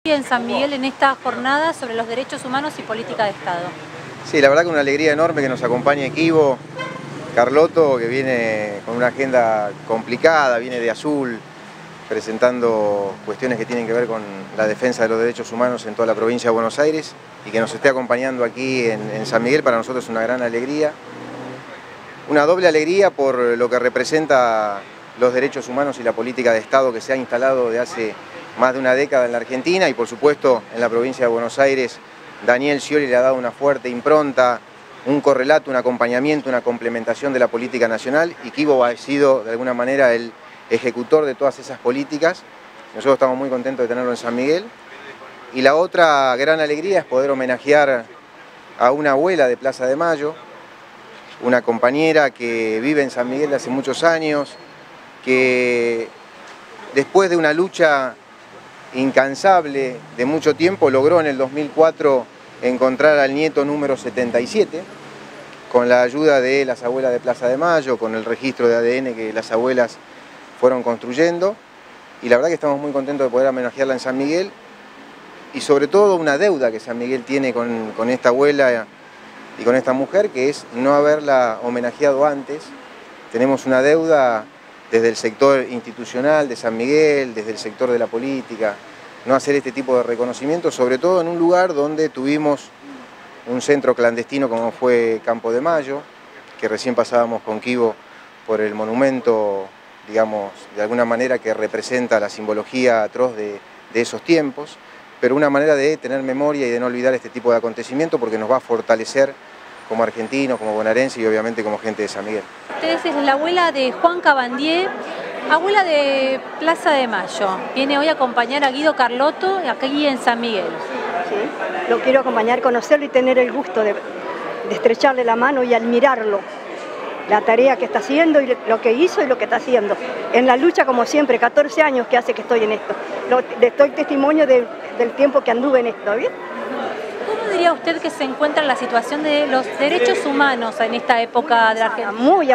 En San Miguel en esta jornada sobre los derechos humanos y política de Estado. Sí, la verdad que una alegría enorme que nos acompañe Kibo, Carlotto, que viene con una agenda complicada, viene de azul, presentando cuestiones que tienen que ver con la defensa de los derechos humanos en toda la provincia de Buenos Aires, y que nos esté acompañando aquí en San Miguel para nosotros es una gran alegría. Una doble alegría por lo que representa los derechos humanos y la política de Estado que se ha instalado de hace más de una década en la Argentina, y por supuesto en la provincia de Buenos Aires Daniel Scioli le ha dado una fuerte impronta, un correlato, un acompañamiento, una complementación de la política nacional, y Kibo ha sido de alguna manera el ejecutor de todas esas políticas. Nosotros estamos muy contentos de tenerlo en San Miguel. Y la otra gran alegría es poder homenajear a una abuela de Plaza de Mayo, una compañera que vive en San Miguel hace muchos años, que después de una lucha incansable de mucho tiempo logró en el 2004 encontrar al nieto número 77, con la ayuda de las abuelas de Plaza de Mayo, con el registro de ADN que las abuelas fueron construyendo, y la verdad que estamos muy contentos de poder homenajearla en San Miguel, y sobre todo una deuda que San Miguel tiene con esta abuela y con esta mujer, que es no haberla homenajeado antes. Tenemos una deuda desde el sector institucional de San Miguel, desde el sector de la política, no hacer este tipo de reconocimiento, sobre todo en un lugar donde tuvimos un centro clandestino como fue Campo de Mayo, que recién pasábamos con Kibo por el monumento, digamos, de alguna manera que representa la simbología atroz de esos tiempos, pero una manera de tener memoria y de no olvidar este tipo de acontecimientos, porque nos va a fortalecer como argentinos, como bonaerenses y obviamente como gente de San Miguel. Usted es la abuela de Juan Cabandier, abuela de Plaza de Mayo. Viene hoy a acompañar a Guido Carlotto aquí en San Miguel. Sí, lo quiero acompañar, conocerlo y tener el gusto de estrecharle la mano y admirarlo. La tarea que está haciendo y lo que hizo y lo que está haciendo. En la lucha, como siempre, 14 años que hace que estoy en esto. Le doy testimonio del tiempo que anduve en esto, ¿bien? ¿Cómo diría usted que se encuentra la situación de los derechos humanos en esta época de la Argentina? Muy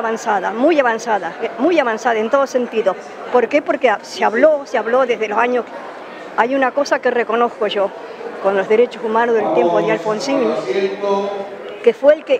avanzada en todo sentido. ¿Por qué? Porque se habló desde los años... Hay una cosa que reconozco yo con los derechos humanos del tiempo de Alfonsín, que fue el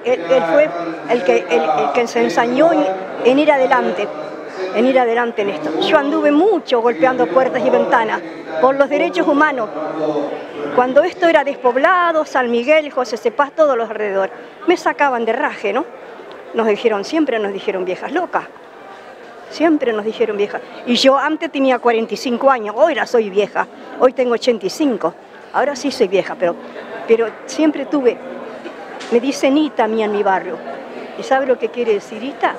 que se ensañó en ir adelante en esto. Yo anduve mucho golpeando puertas y ventanas por los derechos humanos. Cuando esto era despoblado, San Miguel, José Cepaz, todos los alrededor, me sacaban de raje, ¿no? Siempre nos dijeron viejas locas. Siempre nos dijeron viejas. Y yo antes tenía 45 años, hoy ya soy vieja, hoy tengo 85. Ahora sí soy vieja, pero siempre tuve, me dicen Ita a mí en mi barrio. ¿Y sabe lo que quiere decir Ita?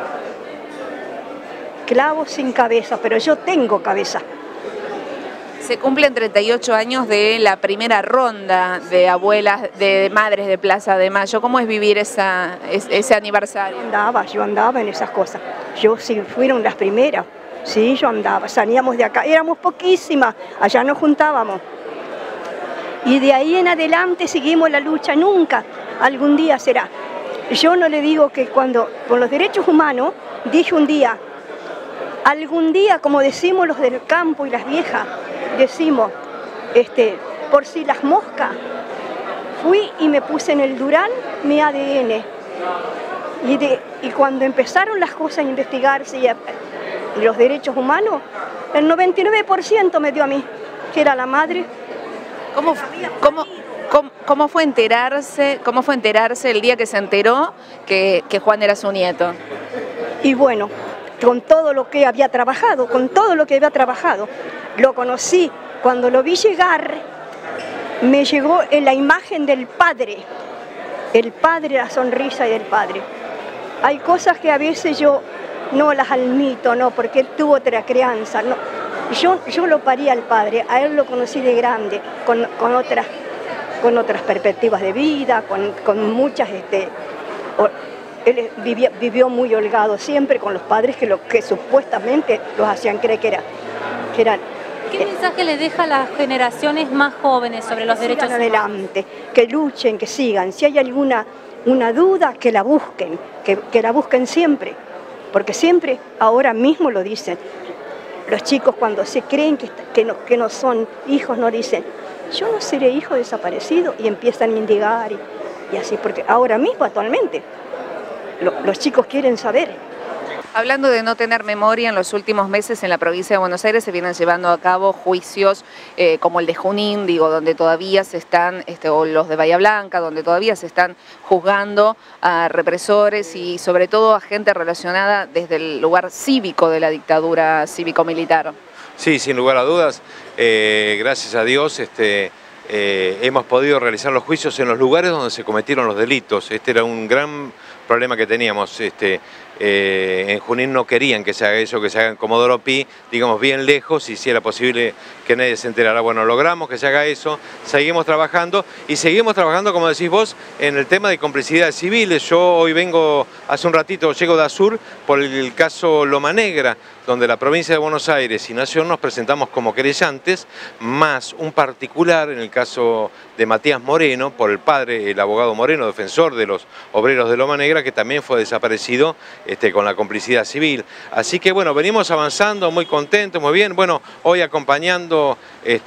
Clavo sin cabeza, pero yo tengo cabeza. Se cumplen 38 años de la primera ronda de abuelas, de madres de Plaza de Mayo. ¿Cómo es vivir ese aniversario? Yo andaba en esas cosas. Sí, fueron las primeras. Sí, yo andaba. Salíamos de acá. Éramos poquísimas. Allá nos juntábamos. Y de ahí en adelante seguimos la lucha. Nunca. Algún día será. Yo no le digo que con los derechos humanos, dije un día, algún día, como decimos los del campo y las viejas, decimos, por si las moscas, fui y me puse en el Durán mi ADN. Y cuando empezaron las cosas a investigarse y los derechos humanos, el 99% me dio a mí, que era la madre. ¿Cómo fue enterarse el día que se enteró que Juan era su nieto? Y bueno, con todo lo que había trabajado, lo conocí. Cuando lo vi llegar, me llegó en la imagen del padre, la sonrisa del padre. Hay cosas que a veces yo no las admito, no, porque él tuvo otra crianza. No. Yo lo parí al padre, a él lo conocí de grande, con otras perspectivas de vida, con muchas... Él vivió muy holgado siempre con los padres que supuestamente los hacían creer que eran... ¿Qué mensaje le deja a las generaciones más jóvenes sobre los derechos humanos? Adelante, que luchen, que sigan. Si hay alguna duda, que la busquen, que la busquen siempre. Porque siempre, ahora mismo lo dicen. Los chicos cuando se creen que no son hijos, no dicen, yo no seré hijo desaparecido, y empiezan a indigar y así, porque ahora mismo, actualmente, los chicos quieren saber. Hablando de no tener memoria, en los últimos meses en la provincia de Buenos Aires se vienen llevando a cabo juicios como el de Junín, digo, donde todavía se están, o los de Bahía Blanca, donde todavía se están juzgando a represores y sobre todo a gente relacionada desde el lugar cívico de la dictadura cívico-militar. Sí, sin lugar a dudas, gracias a Dios hemos podido realizar los juicios en los lugares donde se cometieron los delitos. Este era un gran problema que teníamos. En Junín no querían que se haga eso, que se haga en Comodoro Pi, digamos bien lejos, y si era posible que nadie se enterara. Bueno, logramos que se haga eso, seguimos trabajando y seguimos trabajando, como decís vos, en el tema de complicidades civiles. Yo hoy vengo, hace un ratito llego de Asur por el caso Loma Negra, donde la provincia de Buenos Aires y Nación nos presentamos como querellantes, más un particular en el caso de Matías Moreno, por el padre, el abogado Moreno, defensor de los obreros de Loma Negra, que también fue desaparecido con la complicidad civil. Así que bueno, venimos avanzando, muy contentos, muy bien. Bueno, hoy acompañando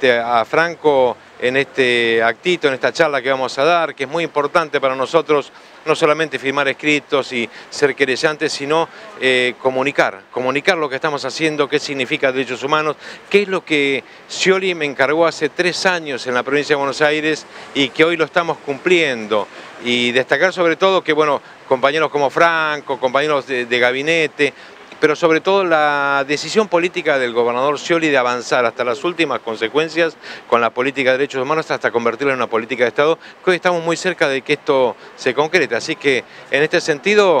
a Franco en este actito, en esta charla que vamos a dar, que es muy importante para nosotros, no solamente firmar escritos y ser querellantes, sino comunicar lo que estamos haciendo, qué significa derechos humanos, qué es lo que Scioli me encargó hace 3 años en la provincia de Buenos Aires y que hoy lo estamos cumpliendo. Y destacar sobre todo que, bueno, compañeros como Franco, compañeros de gabinete, pero sobre todo la decisión política del gobernador Scioli de avanzar hasta las últimas consecuencias con la política de derechos humanos hasta convertirla en una política de Estado, que hoy estamos muy cerca de que esto se concrete. Así que en este sentido,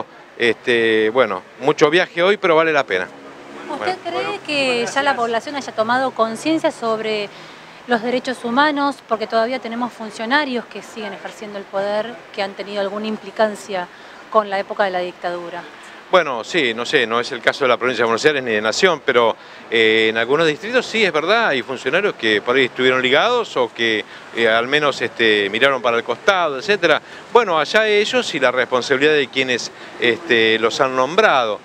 bueno, mucho viaje hoy, pero vale la pena. ¿Usted cree que ya la población haya tomado conciencia sobre los derechos humanos? Porque todavía tenemos funcionarios que siguen ejerciendo el poder, que han tenido alguna implicancia con la época de la dictadura. Bueno, sí, no sé, no es el caso de la provincia de Buenos Aires ni de Nación, pero en algunos distritos sí, es verdad, hay funcionarios que por ahí estuvieron ligados o que al menos miraron para el costado, etcétera. Bueno, allá ellos y la responsabilidad de quienes los han nombrado.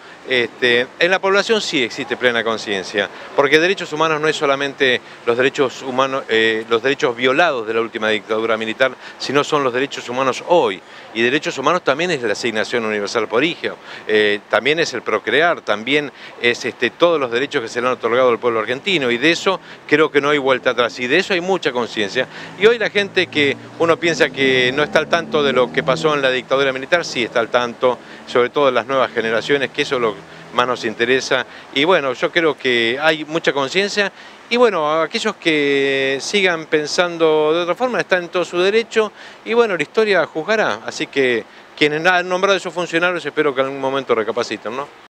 En la población sí existe plena conciencia, porque derechos humanos no es solamente los derechos humanos, los derechos violados de la última dictadura militar, sino son los derechos humanos hoy. Y derechos humanos también es la asignación universal por hijo, también es el procrear, también es todos los derechos que se le han otorgado al pueblo argentino, y de eso creo que no hay vuelta atrás, y de eso hay mucha conciencia. Y hoy la gente que uno piensa que no está al tanto de lo que pasó en la dictadura militar, sí está al tanto, sobre todo en las nuevas generaciones, que eso es lo que más nos interesa. Y bueno, yo creo que hay mucha conciencia. Y bueno, aquellos que sigan pensando de otra forma están en todo su derecho y bueno, la historia juzgará. Así que quienes han nombrado a esos funcionarios espero que en algún momento recapaciten, ¿no?